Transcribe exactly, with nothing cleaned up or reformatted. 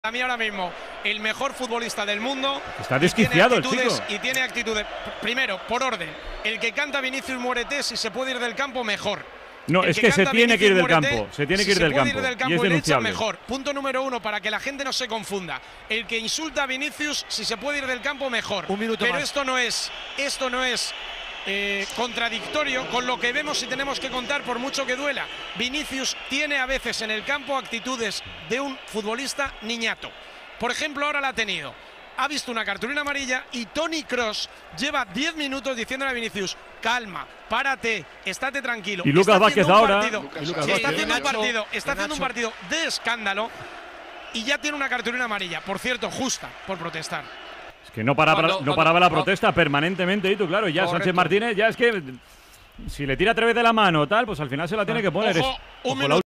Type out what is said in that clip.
A mí ahora mismo el mejor futbolista del mundo. Está desquiciado el chico. Y tiene actitudes. Primero, por orden, el que canta Vinicius Muérete, si se puede ir del campo, mejor. No, el es que, que se tiene Vinicius que ir del Muérete, campo. Se tiene que si ir, se del, puede campo. ir del campo. Y es Y le echa denunciable. mejor. Punto número uno, para que la gente no se confunda. El que insulta a Vinicius, si se puede ir del campo, mejor. Un minuto Pero más. esto no es. Esto no es. Eh, contradictorio con lo que vemos y tenemos que contar, por mucho que duela. Vinicius tiene a veces en el campo actitudes de un futbolista niñato. Por ejemplo, ahora la ha tenido. Ha visto una cartulina amarilla y Toni Kroos lleva diez minutos diciéndole a Vinicius: calma, párate, estate tranquilo. Y Lucas Vázquez ahora. Partido, Y Lucas está Vázquez. haciendo un Nacho, partido, está haciendo un Nacho. partido de escándalo y ya tiene una cartulina amarilla. Por cierto, justa por protestar. Es que no paraba, Cuando- no cuando- paraba la cuando- protesta permanentemente, y tú, claro, ya Correcto. Sánchez Martínez, ya es que si le tira a través de la mano tal, pues al final se la tiene que poner. Ojo, Es- un ojo, la minuto.